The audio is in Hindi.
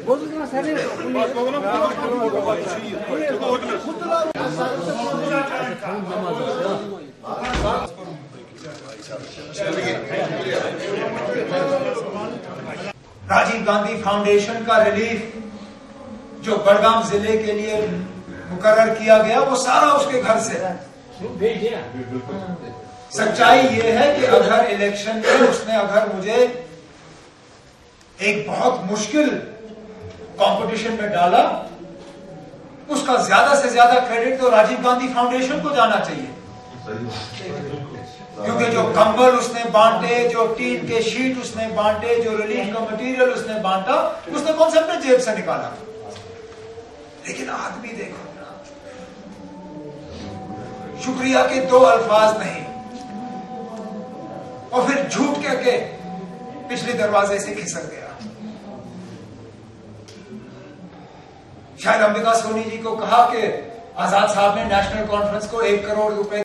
राजीव गांधी फाउंडेशन का रिलीफ जो बड़गाम जिले के लिए मुकर्रर किया गया वो सारा उसके घर से है। सच्चाई ये है कि अगर इलेक्शन में उसने अगर मुझे एक बहुत मुश्किल कंपटीशन में डाला, उसका ज्यादा से ज्यादा क्रेडिट तो राजीव गांधी फाउंडेशन को जाना चाहिए, क्योंकि जो कंबल उसने बांटे, जो टीन के शीट उसने बांटे, जो रिलीफ का मटेरियल उसने बांटा, उसने कौन सा अपने जेब से निकाला। लेकिन आदमी देखो ना, शुक्रिया के दो अल्फाज नहीं, और फिर झूठ कह के पिछले दरवाजे से खिसक गया। शायद अंबिका सोनी जी को कहा कि आजाद साहब ने नेशनल कॉन्फ्रेंस को 1 करोड़ रुपए